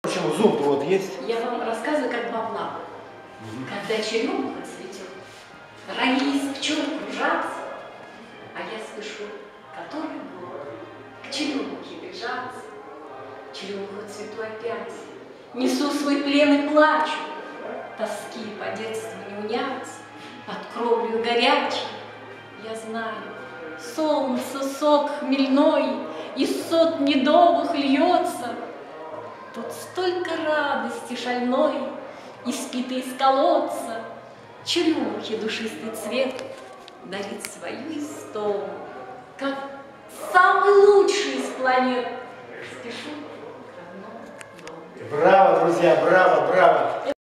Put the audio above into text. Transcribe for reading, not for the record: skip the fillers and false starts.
Почему зуб-то вот есть? Я вам рассказываю, как вам надо. Когда черемуха цветет, раги из пчел кружатся, а я слышу, который год к черемухе бежаться. Черемуху цвету опять, несу свой плен и плачу, тоски по детству не уняться, под кровлю горячей. Я знаю, солнце, сок хмельной из сот медовых льется. Тут столько радости шальной, испитый из колодца, черемухи душистый цвет дарит свою истому, как самый лучший из планет. Спешу к родному дому. Браво, друзья, браво, браво!